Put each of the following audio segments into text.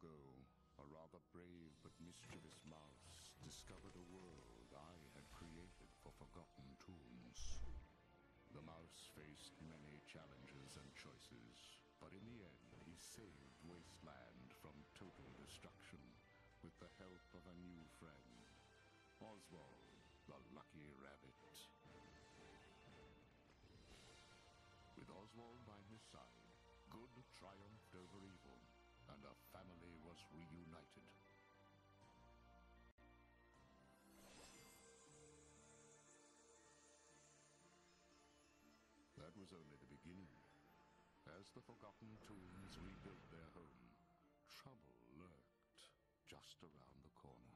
ago, a rather brave but mischievous mouse discovered a world I had created for Forgotten Toons. The mouse faced many challenges and choices, but in the end he saved Wasteland from total destruction with the help of a new friend, Oswald, the Lucky Rabbit. With Oswald by his side, good triumphed over evil, and a family was reunited. That was only the beginning. As the Forgotten Toons rebuilt their home, trouble lurked just around the corner.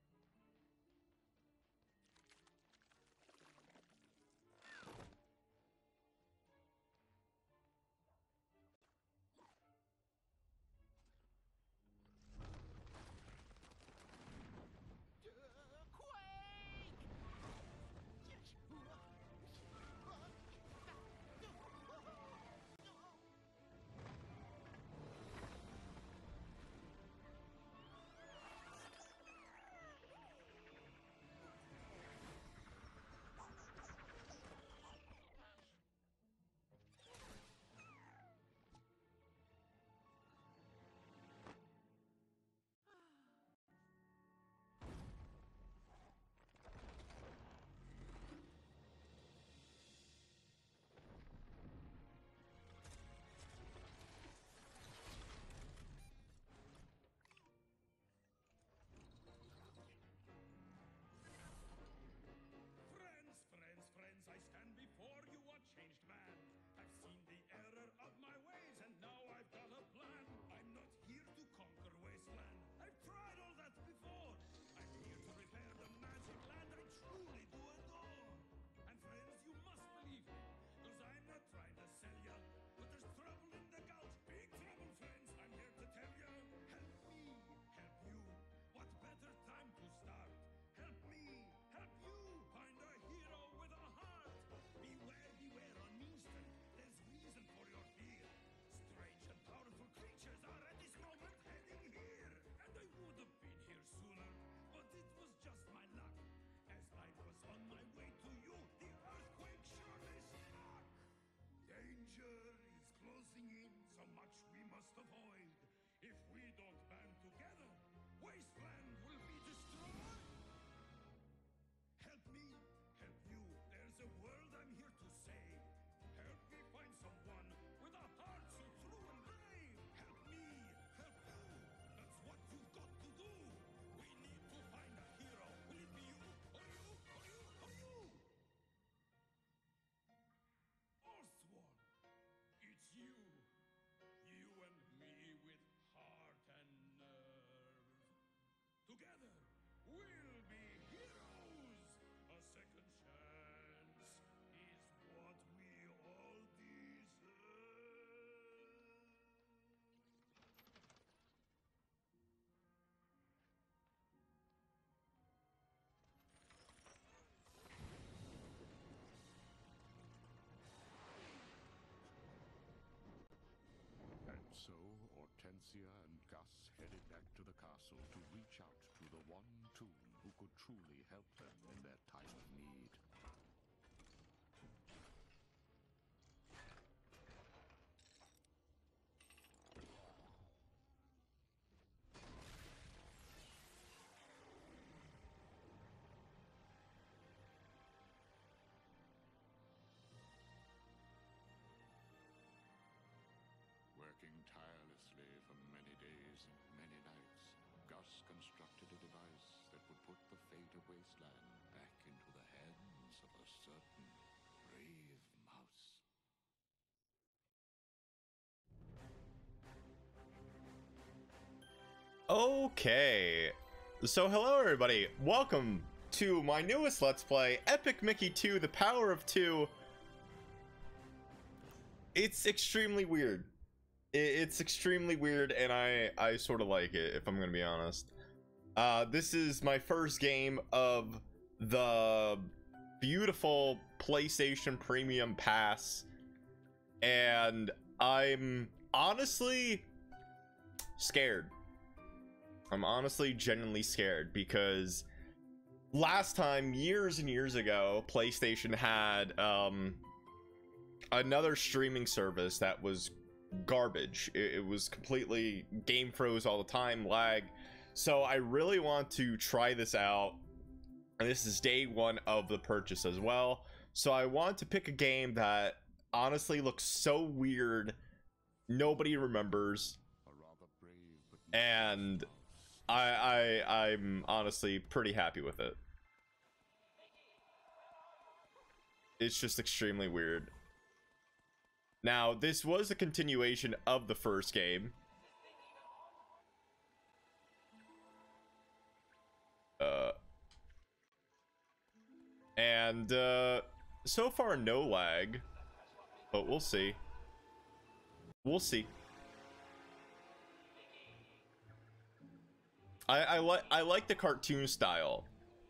Friends, I stand before you a changed man. I've seen the error of my ways, and now I've got a plan. I'm not here to conquer Wasteland. I've tried all that before. I'm here to repair the magic land I truly do adore. And friends, you must believe me, cause I'm not trying to sell ya. But there's trouble in the gulch, big trouble, friends. I'm here to tell ya. Help me, help you. What better time to start? Help me, help you. Find a hero with a heart. Beware, beware on Mean Street. There's reason for your fear. Strange and powerful creatures are at this moment heading here. And I would have been here sooner, but it was just my luck. As I was on my way to you, the earthquake surely struck. Danger is closing in, so much we must avoid. If we don't band together, Wasteland will be destroyed. Help me, help you. There's a world I'm here to save. Help me find someone with a heart so true and brave. Help me, help you. That's what you've got to do. We need to find a hero. Will it be you, or you, or you, or you? Oswald, it's you. You and me with heart and nerve. Together, we'll be heroes. A second chance is what we all deserve. And so, Hortensia and Gus headed back to the castle to reach out to the one Toon who could truly help them in their time of need. Working tirelessly for many days and many nights, Gus constructed a device that would put the fate of Wasteland back into the hands of a certain brave mouse. Okay, so hello everybody, welcome to my newest Let's Play, Epic Mickey 2, The Power of Two. It's extremely weird. It's extremely weird, and I sort of like it, if I'm gonna be honest. This is my first game of the beautiful PlayStation Premium Pass, and I'm honestly scared. I'm honestly genuinely scared because last time, years and years ago, PlayStation had another streaming service that was garbage. It was completely game froze all the time, lag. So I really want to try this out. And this is day one of the purchase as well. So I want to pick a game that honestly looks so weird, nobody remembers, and I'm honestly pretty happy with it. It's just extremely weird. Now, this was a continuation of the first game. And so far no lag, but we'll see. We'll see. I like the cartoon style.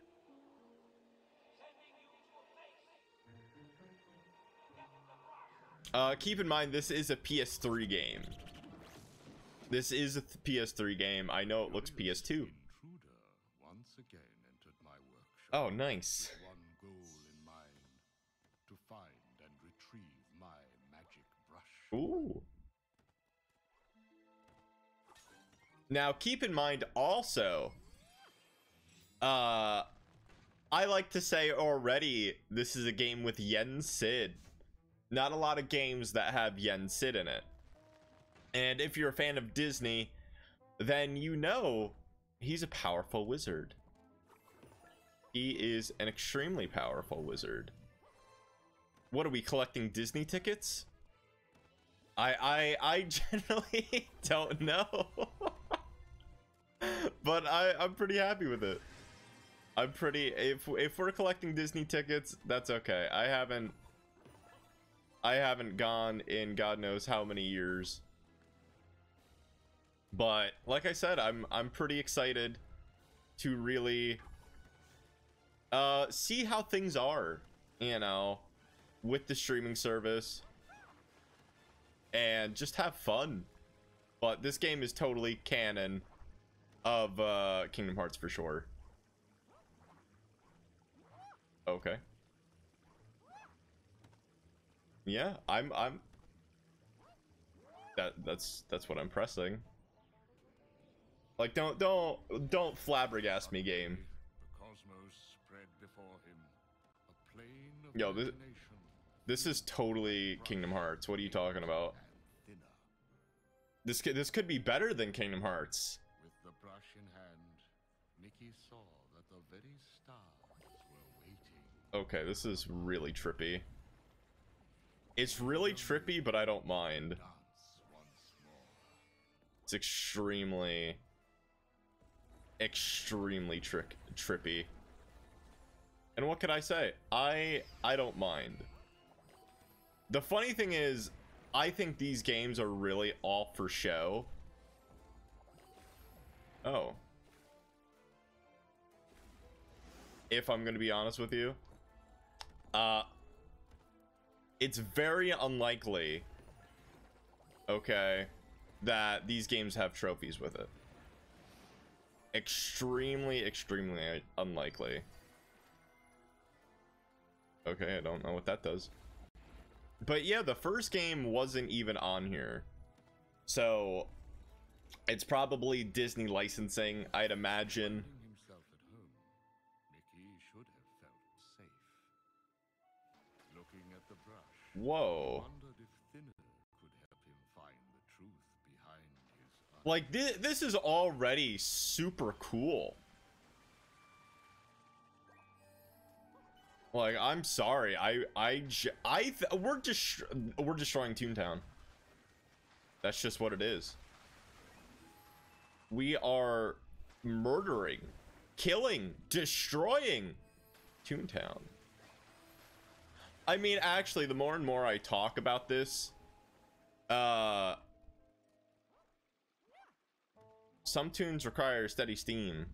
Keep in mind this is a PS3 game. This is a PS3 game. I know it looks PS2. Once again entered my workshop. Oh, nice. One goal in mind: to find and retrieve my magic brush. Ooh. Now, keep in mind also, I like to say already, this is a game with Yen Sid. Not a lot of games that have Yen Sid in it. And if you're a fan of Disney, then you know he's a powerful wizard. He is an extremely powerful wizard. What are we collecting, Disney tickets? I generally don't know. But I'm pretty happy with it. I'm pretty, if we're collecting Disney tickets, that's okay. I haven't gone in God knows how many years. But like I said, I'm pretty excited to really see how things are, you know, with the streaming service and just have fun. But this game is totally canon of Kingdom Hearts for sure. Okay. Yeah, that's what I'm pressing. Like, don't flabbergast me, game. The cosmos spread before him, a plane of Yo, imagination, this is totally Kingdom Hearts. What are you talking about? and thinner. This could be better than Kingdom Hearts. With the brush in hand, Mickey saw that the very stars were waiting. Okay, this is really trippy. It's really trippy, but I don't mind. Dance once more. It's extremely trippy. And what could I say? I don't mind. The funny thing is, I think these games are really all for show. Oh. If I'm gonna be honest with you, it's very unlikely, okay, that these games have trophies with it. Extremely unlikely. Okay, I don't know what that does. But yeah, the first game wasn't even on here. So it's probably Disney licensing, I'd imagine. Finding himself at home, Mickey should have felt safe. Looking at the brush, Whoa. wondered if Thinner could help him find the truth behind his Like, this is already super cool. Like, I'm sorry, we're destroying Toontown. That's just what it is. We are murdering, killing, destroying Toontown. I mean, actually, the more and more I talk about this, some tunes require steady steam.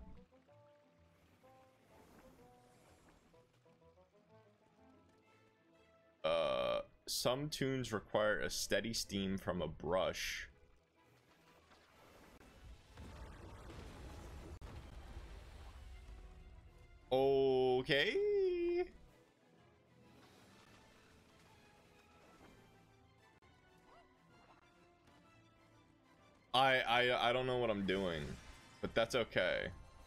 Some tunes require a steady steam from a brush. Okay. I don't know what I'm doing, but that's okay.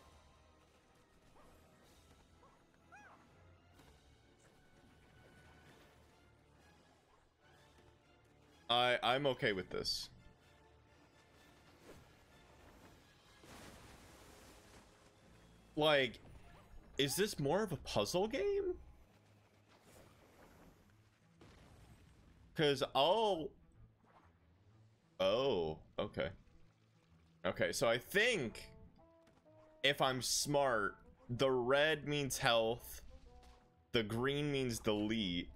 I'm okay with this. Like, is this more of a puzzle game? Because oh, okay. Okay, so I think if I'm smart, the red means health, the green means delete,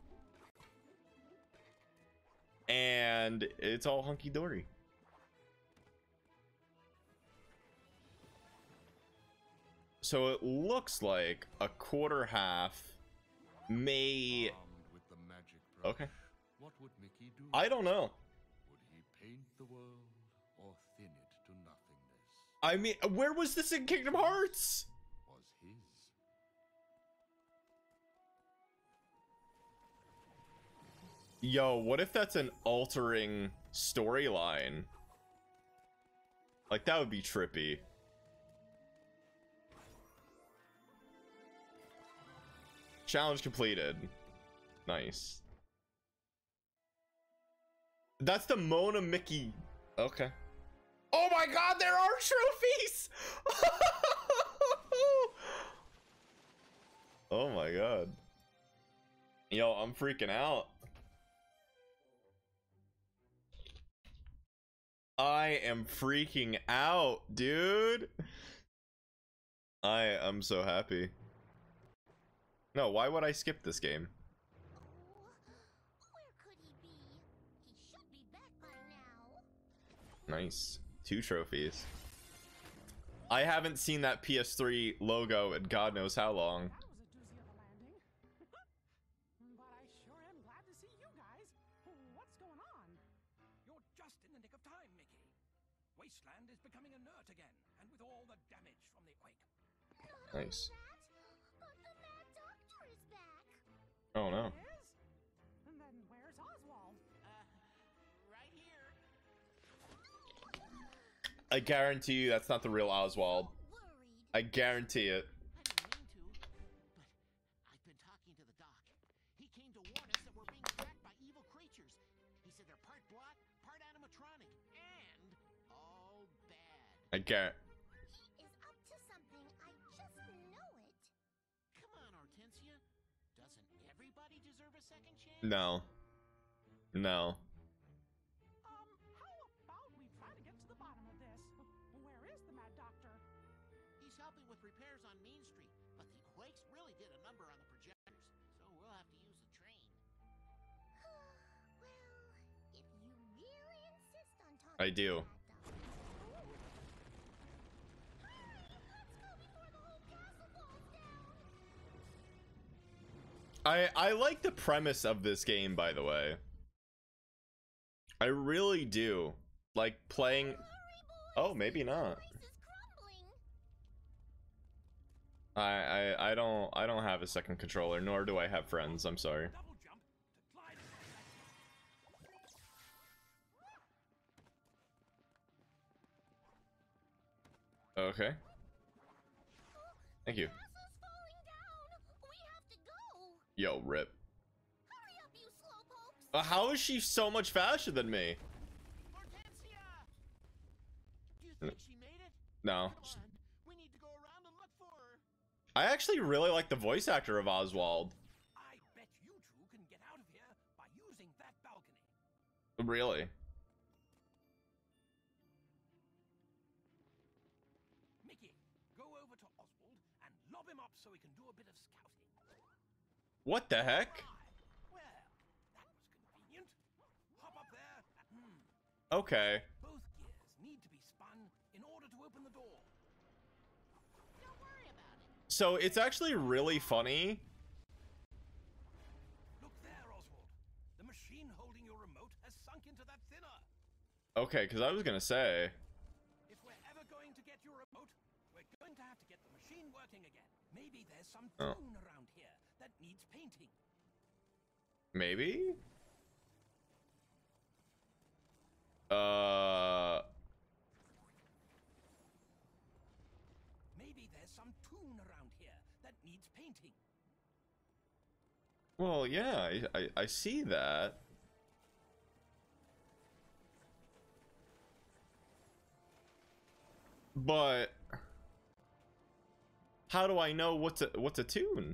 and it's all hunky-dory. So it looks like a quarter half may... Armed with the magic brush, Okay. what would Mickey do? I don't know. Would he paint the world or thin it to nothingness? I mean, where was this in Kingdom Hearts? Was his. Yo, what if that's an altering storyline? Like, that would be trippy. Challenge completed. Nice. That's the Mona Mickey. Okay. Oh my god, there are trophies! Oh my god. Yo, I'm freaking out. I am freaking out, dude. I am so happy. No, why would I skip this game? Oh, where could he be? He should be back by now. Nice. 2 trophies. I haven't seen that PS3 logo in God knows how long. That was a doozy of a landing. But I sure am glad to see you guys. What's going on? You're just in the nick of time, Mickey. Wasteland is becoming inert again, and with all the damage from the quake. Nice. But the Mad Doctor is back. Oh no. Is? And then where's Oswald? Right here. I guarantee you that's not the real Oswald. Worried. I guarantee it. I didn't mean to, but I've been talking to the doc. He came to warn us that we're being tracked by evil creatures. He said they're part bot, part animatronic, and all bad. I guarantee. He is up to something. I just know it. Come on, Hortensia. Doesn't everybody deserve a second chance? No. No. How about we try to get to the bottom of this? Where is the Mad Doctor? He's helping with repairs on Main Street, but the quakes really did a number on the projectors, so we'll have to use the train. Well, if you really insist on talking I do. to the Mad Doctor. Let's go before the whole castle falls down. I like the premise of this game, by the way. I really do. Like playing. Hurry, Oh, boys. maybe not. The place is crumbling. I don't have a second controller, nor do I have friends. I'm sorry. Double jump to glide across that. Okay. Thank you. Castle's falling down. We have to go. Yo, rip. Hurry up, you slowpokes. How is she so much faster than me? Hortensia! Do you think she made it? No. Come on, we need to go around and look for her. I actually really like the voice actor of Oswald. I bet you two can get out of here by using that balcony. Really. Mickey, go over to Oswald and lob him up so he can do a bit of scouting. What the heck? Well, that was convenient. Hop up there. Okay. Both gears need to be spun in order to open the door. Don't worry about it. So it's actually really funny. Look there, Oswald. The machine holding your remote has sunk into that thinner. Okay, because I was gonna say. If we're ever going to get your remote, we're going going to have to get the machine working again. Maybe there's some Oh. tune around here that needs painting. Maybe? Maybe there's some tune around here that needs painting. Well, yeah, I see that. But how do I know what's a tune?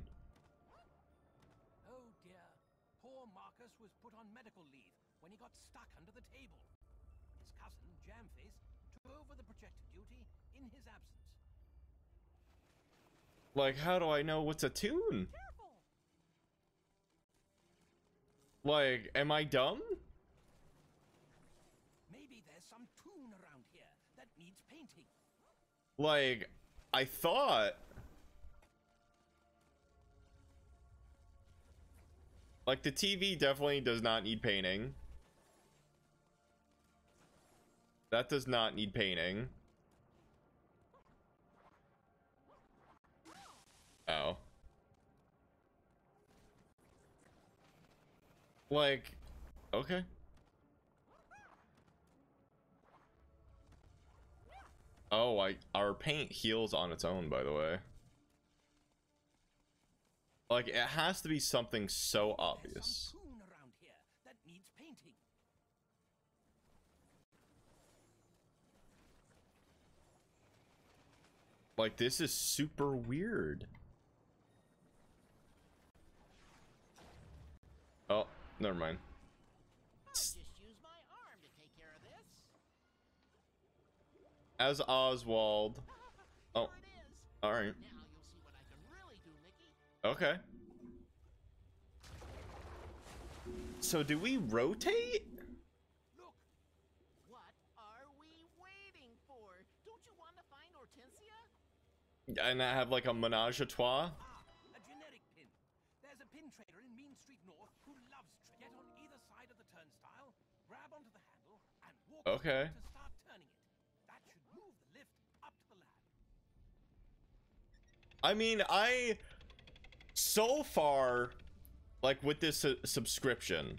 Oh dear. Poor Marcus was put on medical leave when he got stuck under the table. His cousin, Jamface, took over the projector duty in his absence. Like, how do I know what's a tune? Careful! Like, am I dumb? Maybe there's some tune around here that needs painting. Like, I thought... Like, the TV definitely does not need painting. That does not need painting. Oh. Like, okay. Oh, our paint heals on its own, by the way. Like, it has to be something so There's obvious. some tune around here that needs painting. Like, this is super weird. Oh, never mind. I'll just use my arm to take care of this. As Oswald. Oh, Here it is. alright. Now you'll see what I can really do, Mickey. Okay. So do we rotate? Look, What are we waiting for? Don't you want to find Hortensia? And I have like a menage a trois? a genetic pin. There's a pin trader in Mean Street North who loves Get on either side of the turnstile, grab onto the handle, and walk Okay. to start turning it. That should move the lift up to the lab. I mean, so far, like with this subscription,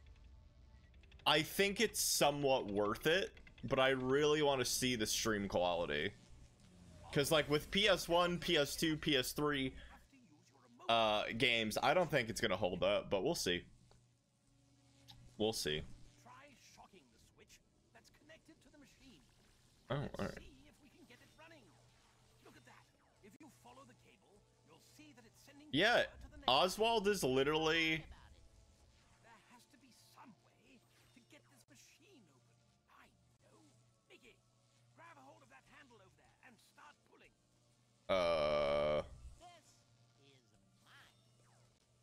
I think it's somewhat worth it, but I really want to see the stream quality. Because like with PS1, PS2, PS3 Have to use your remote. games, I don't think it's going to hold up, but we'll see. We'll see. Try shocking the switch that's connected to the machine. Oh, Let's alright. see if we can get it running. Look at that. If you follow the cable, you'll see that it's sending Yeah, power to the next. Oswald is literally... There has to be some way to get this machine open. I know. Mickey, grab a hold of that handle over there and start pulling. This is mine.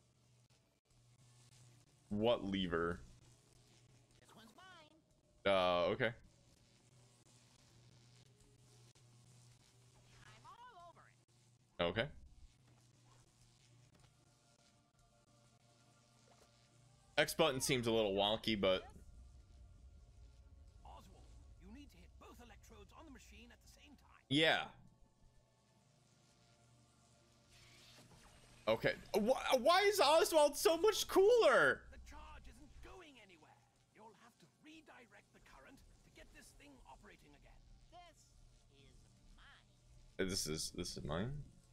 What lever? This one's mine. Okay. I'm all over it. Okay. X button seems a little wonky, but Oswald, you need to hit both electrodes on the machine at the same time. yeah. Okay. Why is Oswald so much cooler? The charge isn't going anywhere. You'll have to redirect the current to get this thing operating again. This is mine. This is mine.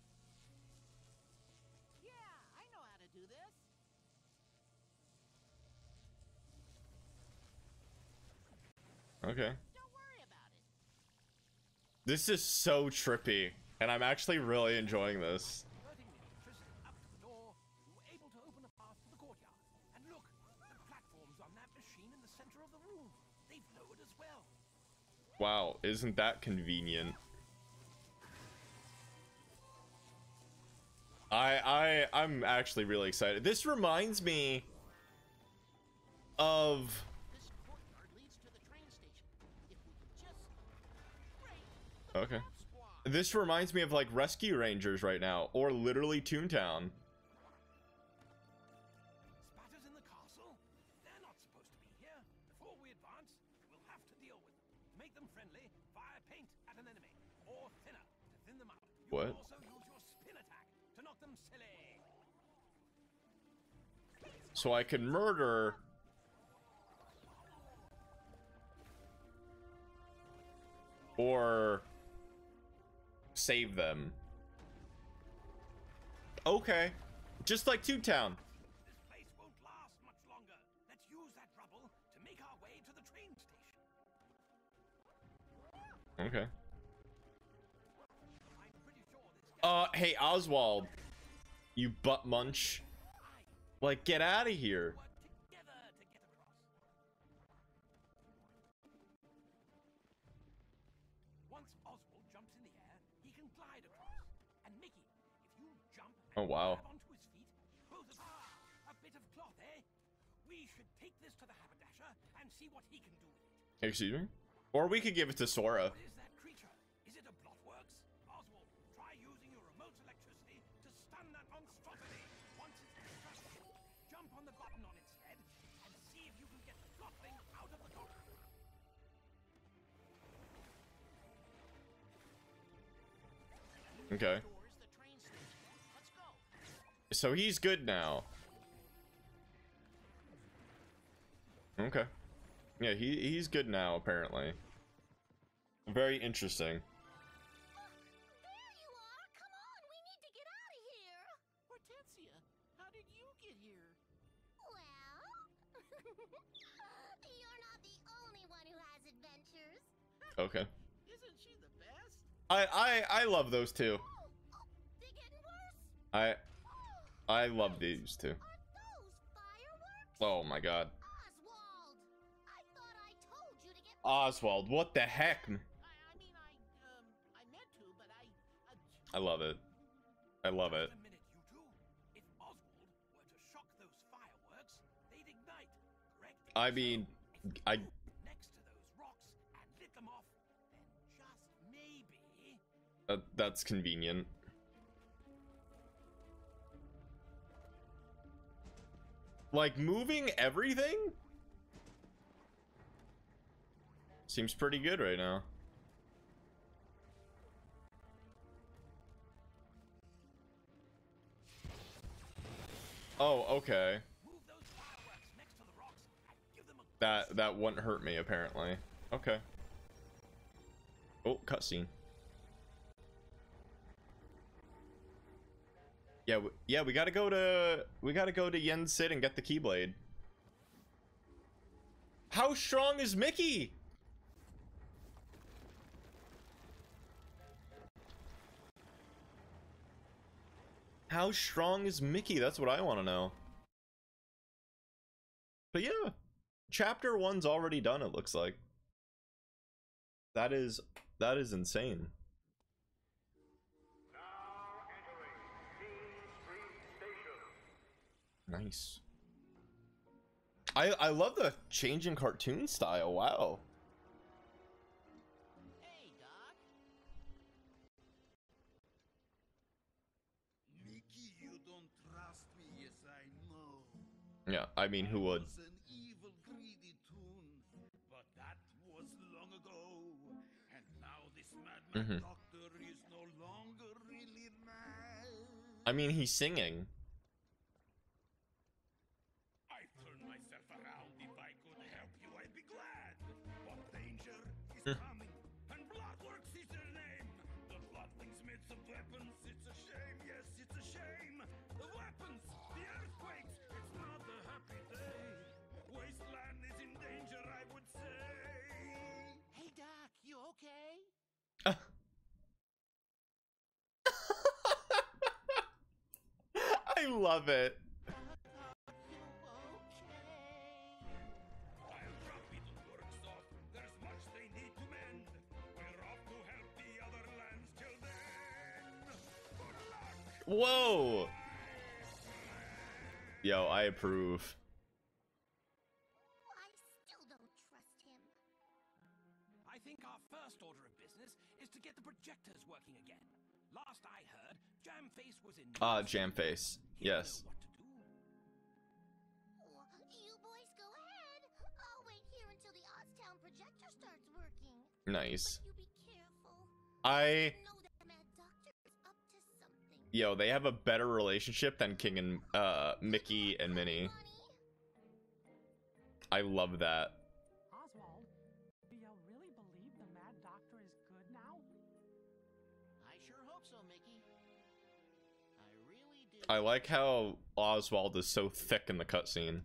Yeah, I know how to do this. Okay. Don't worry about it. This is so trippy, and I'm actually really enjoying this. Converting the electricity up to the door, you were able to open a path to the courtyard. And look, the platforms on that machine in the center of the room. They've lowered as well. Wow, isn't that convenient? I'm actually really excited. This reminds me of This courtyard leads to the train station. If we can just break the okay. Pop Squad. This reminds me of like Rescue Rangers right now, or literally Toontown. Spatters in the castle? They're not supposed to be here. Before we advance, we'll have to deal with them. Make them friendly, fire paint at an enemy, or thinner to thin them out. What? Also use your spin attack to knock them silly. So I can murder. Or save them. Okay. Just like Two Town. This place won't last much longer. Let's use that rubble to make our way to the train station. Okay. I'm pretty sure this guy Hey Oswald. You butt munch. Like, get out of here. work together to get across. Once Oswald jumps in the air, he can glide across. And Mickey, if you jump and Oh, wow. grab onto his feet, both of a bit of cloth, eh? We should take this to the haberdasher and see what he can do with it. Excuse me? Or we could give it to Sora. What is that creature? Is it a Blotworks? Oswald, try using your remote electricity to stun that monstrosity. Once it's distracted, jump on the button on its head and see if you can get the Blotling out of the dock. Okay. Doors, the train station. Let's go. So he's good now. Okay. Yeah, he's good now, apparently. Very interesting. There you are! Come on, we need to get out of here! Hortensia, how did you get here? Well, you're not the only one who has adventures. Okay. Isn't she the best? I love those two. Oh, they're getting worse. I love these two. Are those fireworks? Oh my god. Oswald! I thought I told you to get Oswald, what the heck? I mean, I meant to, but I love it. I love it. Just a minute, you two. If Oswald were to shock those fireworks, they'd ignite, correct? I mean, So, if I you moved next to those rocks and lit them off, then just maybe. that's convenient. Like moving everything? Seems pretty good right now. Oh, okay. Move those fireworks next to the rocks and give them a That wouldn't hurt me apparently. Okay. Oh, cutscene. Yeah, we gotta go to Yen Sid and get the Keyblade. How strong is Mickey? How strong is Mickey? That's what I want to know. But yeah, chapter 1's already done, it looks like. That is insane. Nice. I love the change in cartoon style. Wow. hey, Doc. Mickey, you don't trust me, yes I know. Yeah, I mean, who would? Was an evil, greedy toon, but that was long ago. And now this madman doctor is no longer really mad. I mean, he's singing. I turn myself around. If I could help you, I'd be glad. But danger is coming, and Bloodworks is their name. The Bloodwingsmiths of weapons. It's a shame, yes, it's a shame. The weapons, the earthquakes. It's not a happy day. Wasteland is in danger, I would say. Hey, Doc, you okay? I love it. You okay? I'll drop Beetleborg's off. There's much they need to mend. We're off to help the other lands till then. Good luck. Whoa. Yo, I approve. I still don't trust him. I think our first order of business is to get the projectors working again. Last I heard, Jamface was in. Jamface. He didn't Yes. know what to do. You boys go ahead. I'll wait here until the Oztown projector starts working. Nice. But you be careful. I Know that mad doctor is up yo, they have a better relationship than King and Mickey and Minnie. I love that. Oswald, do you really believe the Mad Doctor is good now? I sure hope so, Mickey. I really do. I like how Oswald is so thick in the cutscene.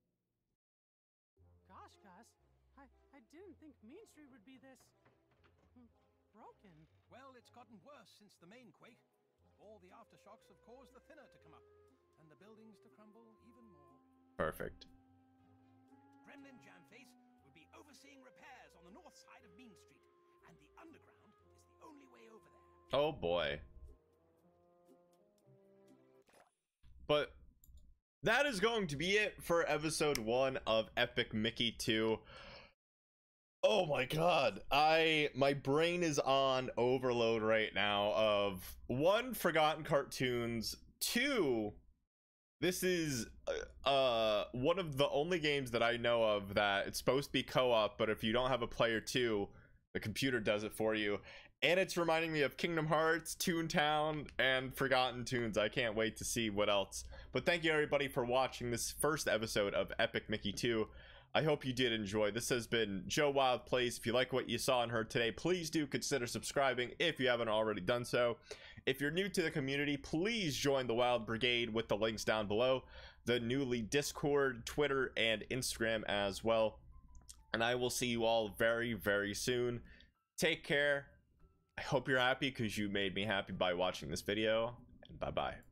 Gosh, Gus, I didn't think Mean Street would be this broken. Well, it's gotten worse since the main quake. All the aftershocks have caused the thinner to come up, and the buildings to crumble even more. Perfect. Gremlin Jamface will be overseeing repairs on the north side of Mean Street, and the underground is the only way over there. Oh boy. But that is going to be it for episode 1 of Epic Mickey 2. Oh my god, my brain is on overload right now of 1, forgotten cartoons, 2, this is one of the only games that I know of that it's supposed to be co-op, but if you don't have a player 2, the computer does it for you. And it's reminding me of Kingdom Hearts, Toontown, and Forgotten Toons. I can't wait to see what else. But thank you everybody for watching this first episode of Epic Mickey 2. I hope you did enjoy. This has been Joe Wild Plays. If you like what you saw and heard today, please do consider subscribing if you haven't already done so. If you're new to the community, please join the Wild Brigade with the links down below. The newly Discord, Twitter, and Instagram as well. And I will see you all very, very soon. Take care. I hope you're happy because you made me happy by watching this video. And bye-bye.